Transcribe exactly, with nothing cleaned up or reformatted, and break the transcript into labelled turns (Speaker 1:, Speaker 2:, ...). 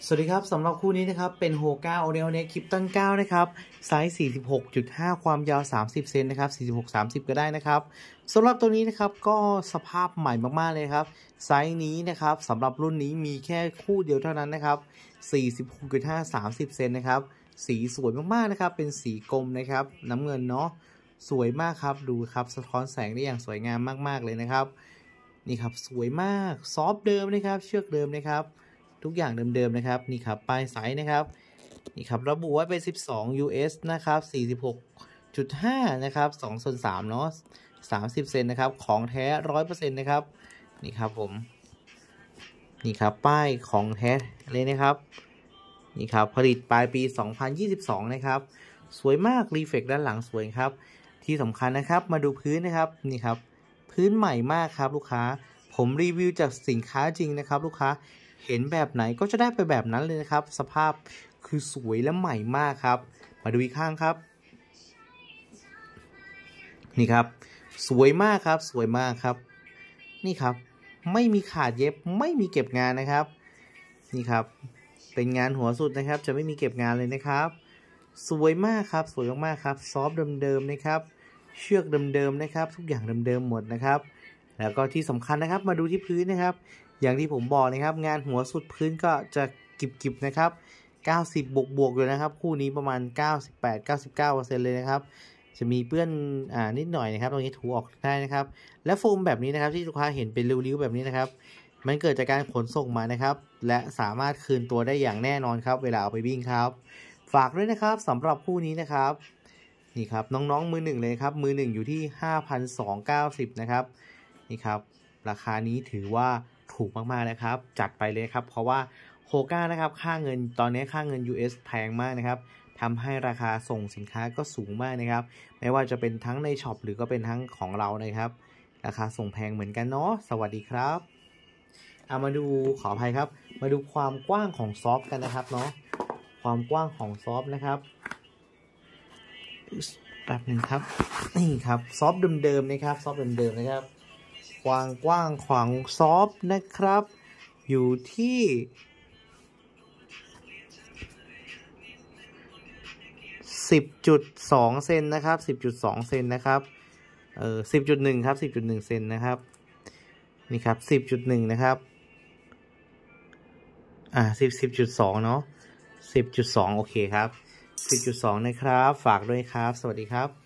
Speaker 1: สวัสดีครับสำหรับคู่นี้นะครับเป็นโฮก้าโอเนลเน็กคลิปตั้งเก้านะครับไซส์ สี่สิบหกจุดห้า ความยาว สามสิบ เซนนะครับ สี่สิบหก สามสิบ ก็ได้นะครับสำหรับตัวนี้นะครับก็สภาพใหม่มากๆเลยครับไซส์นี้นะครับสำหรับรุ่นนี้มีแค่คู่เดียวเท่านั้นนะครับ สี่สิบหกจุดห้า สามสิบ เซนนะครับสีสวยมากๆนะครับเป็นสีกรมนะครับน้ำเงินเนาะสวยมากครับดูครับสะท้อนแสงได้อย่างสวยงามมากๆเลยนะครับนี่ครับสวยมากซอฟเดิมนะครับเชือกเดิมนะครับทุกอย่างเดิมๆนะครับนี่ครับปลายสายนะครับนี่ครับระบุว่าเป็นสิบสอง ยู เอส นะครับ สี่สิบหกจุดห้า นะครับสองส่วนสามเนาะสามสิบ เซนนะครับของแท้ ร้อยเปอร์เซ็นต์ นะครับนี่ครับผมนี่ครับป้ายของแท้เลยนะครับนี่ครับผลิตปลายปีสองพันยี่สิบสองนะครับสวยมากรีเฟกด้านหลังสวยครับที่สำคัญนะครับมาดูพื้นนะครับนี่ครับพื้นใหม่มากครับลูกค้าผมรีวิวจากสินค้าจริงนะครับลูกค้าเห็นแบบไหนก็จะได้ไปแบบนั้นเลยนะครับสภาพคือสวยและใหม่มากครับมาดูอีกข้างครับนี่ครับสวยมากครับสวยมากครับนี่ครับไม่มีขาดเย็บไม่มีเก็บงานนะครับนี่ครับเป็นงานหัวสุดนะครับจะไม่มีเก็บงานเลยนะครับสวยมากครับสวยมากๆครับซอฟต์เดิมๆนะครับเชือกเดิมๆนะครับทุกอย่างเดิมๆหมดนะครับแล้วก็ที่สำคัญนะครับมาดูที่พื้นนะครับอย่างที่ผมบอกนะครับงานหัวสุดพื้นก็จะกิบๆนะครับเก้าสิบบวกบวกอยู่นะครับคู่นี้ประมาณ เก้าสิบแปด เก้าสิบเก้าเปอร์เซ็นต์ เลยนะครับจะมีเปื้อนอ่านิดหน่อยนะครับตรงนี้ถูออกได้นะครับและโฟมแบบนี้นะครับที่ลูกค้าเห็นเป็นริ้วๆแบบนี้นะครับมันเกิดจากการขนส่งมานะครับและสามารถคืนตัวได้อย่างแน่นอนครับเวลาเอาไปวิ่งครับฝากด้วยนะครับสำหรับคู่นี้นะครับนี่ครับน้องๆมือหนึ่งเลยครับมือหนึ่งอยู่ที่ ห้าพันสองร้อยเก้าสิบ นะครับนี่ครับราคานี้ถือว่าถูกมากๆนะครับจัดไปเลยครับเพราะว่าโฮก้านะครับค่าเงินตอนนี้ค่าเงิน ยู เอส แพงมากนะครับทำให้ราคาส่งสินค้าก็สูงมากนะครับไม่ว่าจะเป็นทั้งในช็อปหรือก็เป็นทั้งของเรานะครับราคาส่งแพงเหมือนกันเนาะสวัสดีครับเอามาดูขออภัยครับมาดูความกว้างของซอฟต์กันนะครับเนาะความกว้างของซอฟต์นะครับแป๊บหนึ่งครับนี่ครับซอฟต์เดิมๆนะครับซอฟต์เดิมๆนะครับความกว้างของซอฟต์นะครับอยู่ที่สิบจุดสอง เซนนะครับ สิบจุดสอง เซนนะครับเอ่อ สิบจุดหนึ่ง ครับ สิบจุดหนึ่ง เซนนะครับนี่ครับ สิบจุดหนึ่ง นะครับอ่า10 สิบจุดสอง เนาะ สิบจุดสอง โอเคครับ สิบจุดสอง นะครับฝากด้วยครับสวัสดีครับ